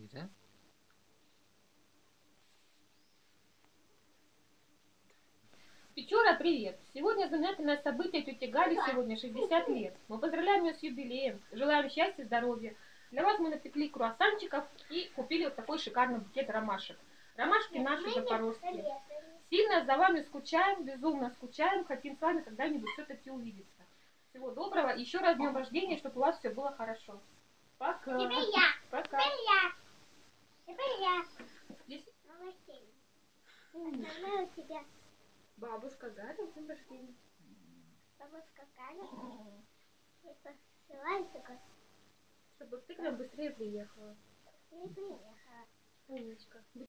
да? Печора, привет! Сегодня знаменательное событие тети Габи, сегодня 60 лет. Мы поздравляем ее с юбилеем, желаем счастья, здоровья. Для вас мы напекли круассанчиков и купили вот такой шикарный букет ромашек. Ромашки наши запорожские. Сильно за вами скучаем, безумно скучаем, хотим с вами когда-нибудь все-таки увидеться. Всего доброго, еще раз днем рождения, чтобы у вас все было хорошо. Пока. Теперь я. Пока. Теперь я. Теперь я. Здесь Мама, остальное у тебя. бабушка Галя, с днем рождения. Бабушка Галя. И посылаю только. Чтобы ты к нам быстрее приехала. Не приехала. Умничка.